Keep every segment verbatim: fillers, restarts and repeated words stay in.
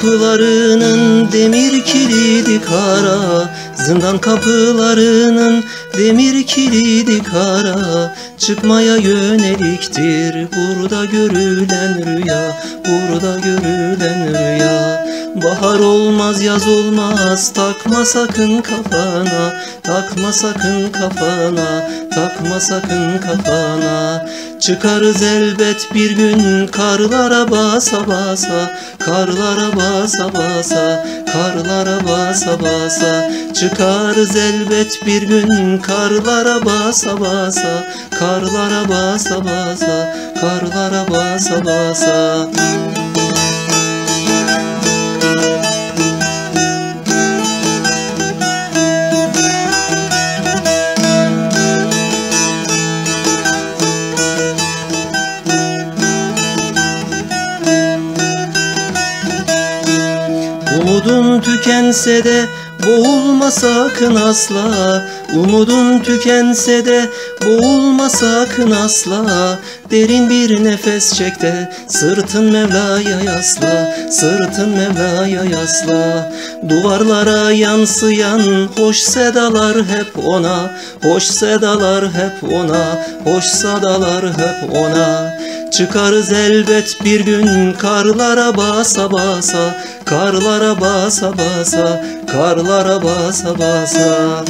kapılarının demir kilidi kara, zindan kapılarının demir kilidi kara. Çıkmaya yöneliktir burada görülen rüya, burada görülen rüya. Bahar olmaz, yaz olmaz, takma sakın kafana, takma sakın kafana, takma sakın kafana. Çıkarız elbet bir gün karlara basa basa, karlara basa basa, karlara basa basa. Çıkarız elbet bir gün karlara basa basa, karlara basa basa, karlara basa basa. Umudun tükense de boğulma sakın asla, umudun tükense de boğulma sakın asla. Derin bir nefes çek de sırtın Mevla'ya yasla, sırtın Mevla'ya yasla. Duvarlara yansıyan hoş sedalar hep ona, hoş sedalar hep ona, hoş sedalar hep ona. Çıkarız elbet bir gün karlara basa basa, karlara basa basa, karlara basa basa.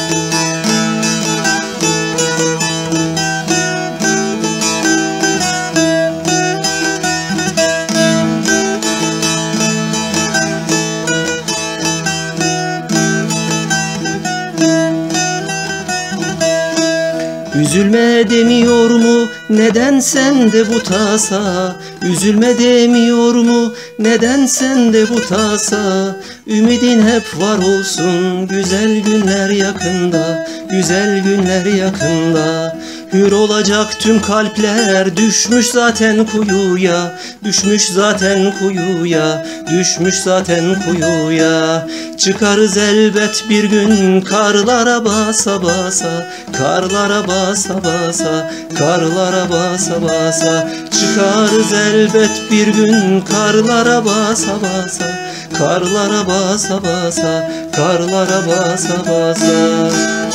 Üzülme demiyor mu neden sende bu tasa, üzülme demiyor mu neden sende bu tasa. Ümidin hep var olsun, güzel günler yakında, güzel günler yakında. Hür olacak tüm kalpler, düşmüş zaten kuyuya, düşmüş zaten kuyuya, düşmüş zaten kuyuya. Çıkarız elbet bir gün karlara basa basa, karlara basa basa, karlara basa basa. Çıkarız elbet bir gün karlara basa basa, karlara basa basa, karlara basa basa.